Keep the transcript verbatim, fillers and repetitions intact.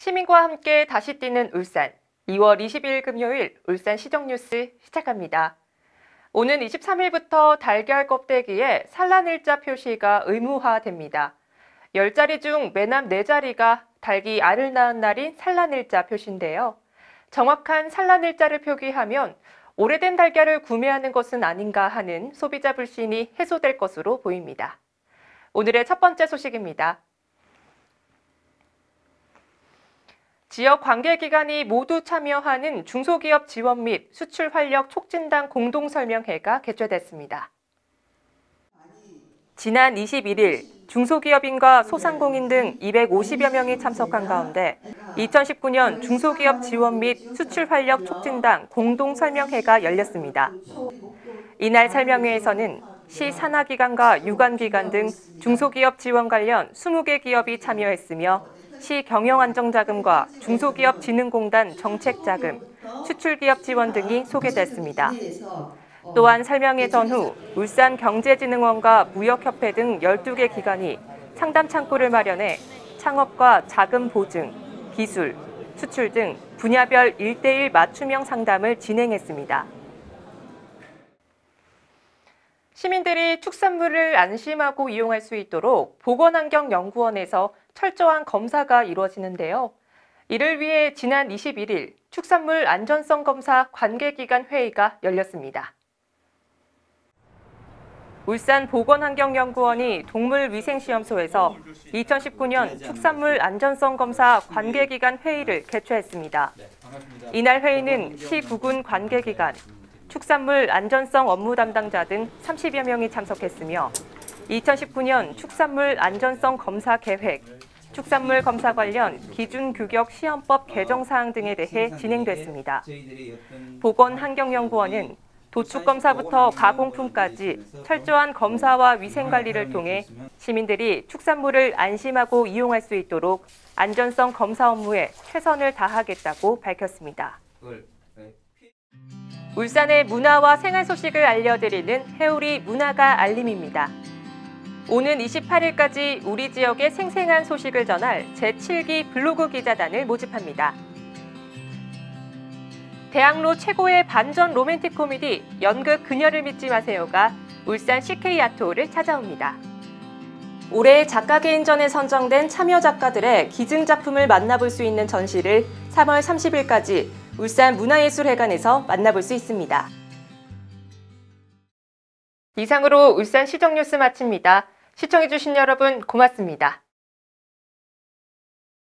시민과 함께 다시 뛰는 울산. 이월 이십일 금요일 울산 시정뉴스 시작합니다. 오는 이십삼 일부터 달걀 껍데기에 산란일자 표시가 의무화됩니다. 열 자리 중 매남 네 자리가 닭이 알을 낳은 날인 산란일자 표시인데요. 정확한 산란일자를 표기하면 오래된 달걀을 구매하는 것은 아닌가 하는 소비자 불신이 해소될 것으로 보입니다. 오늘의 첫 번째 소식입니다. 지역 관계기관이 모두 참여하는 중소기업 지원 및 수출 활력 촉진단 공동설명회가 개최됐습니다. 지난 이십일 일 중소기업인과 소상공인 등 이백오십여 명이 참석한 가운데 이천십구 년 중소기업 지원 및 수출 활력 촉진단 공동설명회가 열렸습니다. 이날 설명회에서는 시 산하기관과 유관기관 등 중소기업 지원 관련 이십 개 기업이 참여했으며 시 경영안정자금과 중소기업진흥공단 정책자금, 수출기업 지원 등이 소개됐습니다. 또한 설명회 전후 울산경제진흥원과 무역협회 등 열두 개 기관이 상담창구를 마련해 창업과 자금 보증, 기술, 수출 등 분야별 일 대일 맞춤형 상담을 진행했습니다. 시민들이 축산물을 안심하고 이용할 수 있도록 보건환경연구원에서 철저한 검사가 이루어지는데요. 이를 위해 지난 이십일 일 축산물 안전성 검사 관계기관 회의가 열렸습니다. 울산 보건환경연구원이 동물위생시험소에서 이천십구 년 축산물 안전성 검사 관계기관 회의를 개최했습니다. 이날 회의는 시 구군 관계기관, 축산물 안전성 업무 담당자 등 삼십여 명이 참석했으며 이천십구 년 축산물 안전성 검사 계획, 축산물 검사 관련 기준 규격 시험법 개정 사항 등에 대해 진행됐습니다. 보건환경연구원은 도축검사부터 가공품까지 철저한 검사와 위생관리를 통해 시민들이 축산물을 안심하고 이용할 수 있도록 안전성 검사 업무에 최선을 다하겠다고 밝혔습니다. 울산의 문화와 생활 소식을 알려드리는 해우리 문화가 알림입니다. 오는 이십팔 일까지 우리 지역의 생생한 소식을 전할 제칠 기 블로그 기자단을 모집합니다. 대학로 최고의 반전 로맨틱 코미디 연극 그녀를 믿지 마세요가 울산 씨케이 아트홀을 찾아옵니다. 올해 작가개인전에 선정된 참여 작가들의 기증작품을 만나볼 수 있는 전시를 삼월 삼십 일까지 울산 문화예술회관에서 만나볼 수 있습니다. 이상으로 울산 시정뉴스 마칩니다. 시청해주신 여러분 고맙습니다.